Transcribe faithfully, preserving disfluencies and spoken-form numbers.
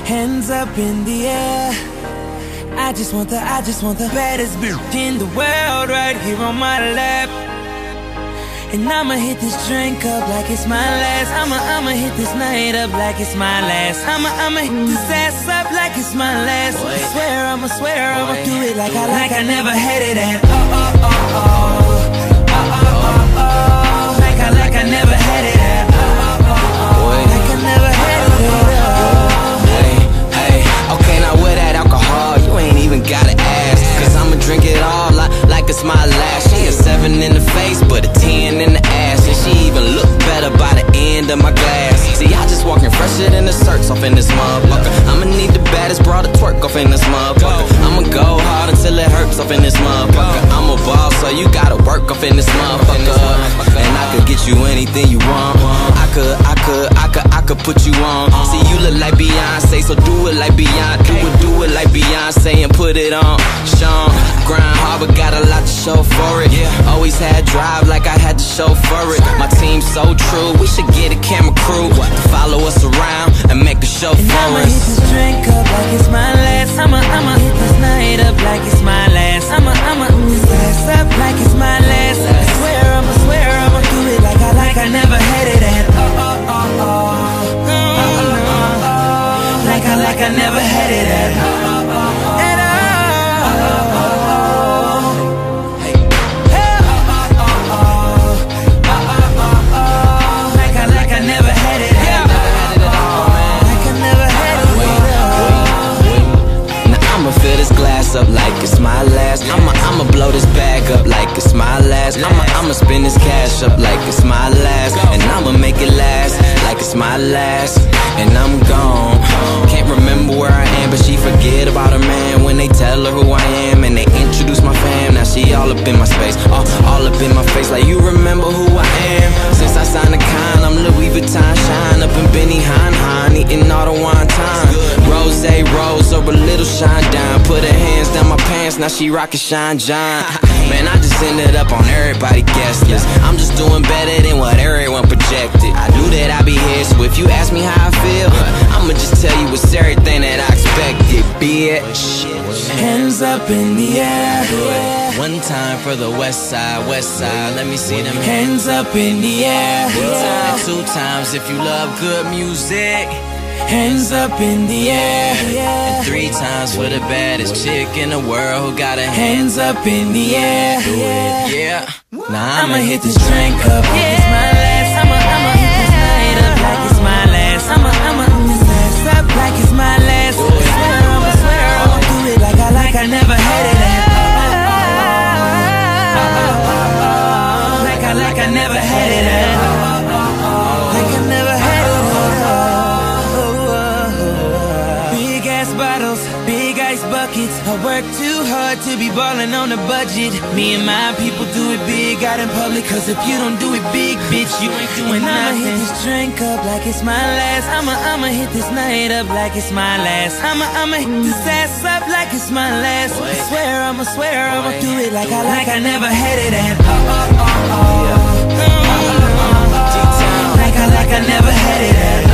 Hands up in the air. I just want the, I just want the baddest bitch in the world right here on my lap. And I'ma hit this drink up like it's my last. I'ma, I'ma hit this night up like it's my last. I'ma, I'ma hit this ass up like it's my last. I swear, I'ma swear, I'ma do it like I, like I never had it at. Oh, oh, oh, oh, oh, oh, oh, oh. Like I, like I never had it at. Oh, oh, oh, oh, like I never had it at. Hey, hey, okay, now with that alcohol, you ain't even gotta ask. Cause I'ma drink it all like, like it's my last. She a seven in the face, but a ten in the ass. And she even look better by the end of my glass. See, I just walking fresher than the circs off in this motherfucker. I'ma need the baddest broad to twerk off in this motherfucker. I'ma go hard until it hurts off in this motherfucker. I'm a boss, so you gotta work off in this motherfucker. And I could get you anything you want. I could, I could, I could, I could put you on. See, you look like Beyonce, so do it like Beyonce. Do it, do it like Beyonce and put it on. Sean, grind hard, but got a lot to show for it. Always had drive like I had to show for it. My team's so true, we should get a camera crew to follow us around and make a show and for I'ma us. hit this drink up like it's my last. I'ma, I'ma hit this night up like it's my last. I'ma, I'ma hit this ass up like it's my last. I swear, I'ma swear, I'ma do it like I, like I never had it at. Oh, oh, oh, oh, oh, oh, oh, oh. Like I, like I never had it at. Oh, oh, oh, oh, at all. Up like it's my last. I'ma, I'ma blow this bag up like it's my last. I'ma, I'ma spend this cash up like it's my last. And I'ma make it last like it's my last. And I'm gone. Can't remember where I am, but she forget about her man when they tell her who I am. And they introduce my fam. Now she all up in my space, all, all up in my face. Like you remember who I am. Since I signed the con, I'm Louis Vuitton shine up in Benny Hine Hine, eating all the wine time. Rose, rose, or a little shine down. Put her hands down my pants, now she rockin' Shine John. Man, I just ended up on everybody guest list. I'm just doing better than what everyone projected. I knew that I'd be here, so if you ask me how I feel, I'ma just tell you it's everything that I expected, bitch. Hands up in the air. One time for the west side, west side, let me see them hands up in the air. And two times if you love good music. Hands up in the air. And three times for the baddest chick in the world who got her hands up in the air. Do it, yeah. Now I'ma hit this drink up like it's my last. I'ma, I'ma hit this night up like it's my last. I'ma, I'ma hit this ass up like it's my last. I swear, I'ma swear, I'ma do it like I, like I never had it at. Like I, like I never had it at. Like I never had it at. Big ass bottles, big ice buckets. I work too hard to be ballin' on a budget. Me and my people do it big out in public. Cause if you don't do it big, bitch, you ain't doing nothing. I'ma hit this drink up like it's my last. I'ma, I'ma hit this night up like it's my last. I'ma, I'ma hit this ass up like it's my last. I swear, I'ma swear, I'ma do it like I, like I never had it at. Oh, oh, oh, oh. Like I, like I never had it at.